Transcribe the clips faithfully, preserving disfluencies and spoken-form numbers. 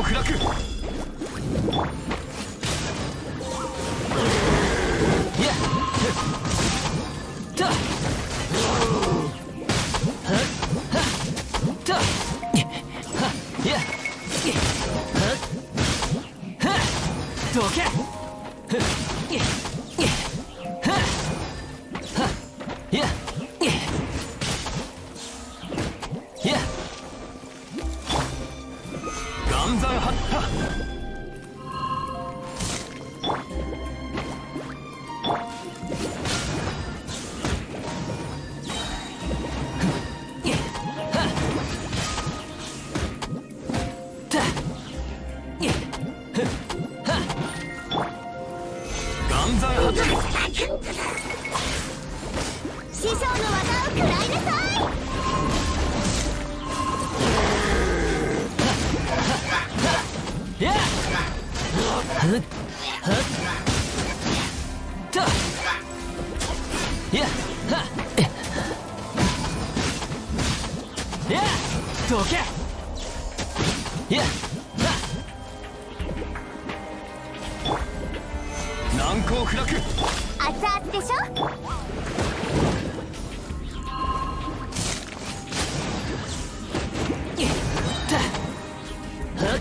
光暗く。いやたはったはいやはっはっどけいやいや岩山発破。岩山発師匠の技を食らいなさい。 いやふっふっといやはっいやどけいやはっ難攻不落。 熱々でしょ。 いったはっ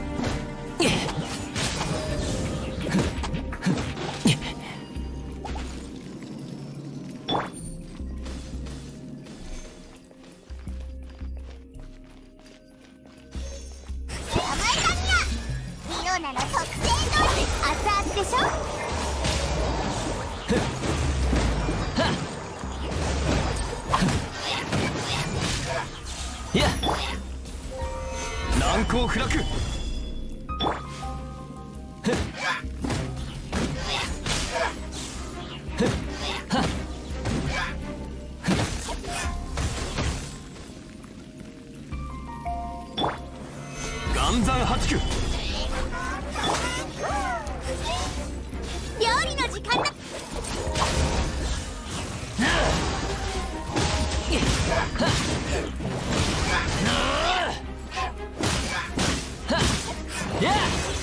リオナの特性通り熱々でしょ。 いや難攻不落。岩山八九。 料理の時間だ。 いや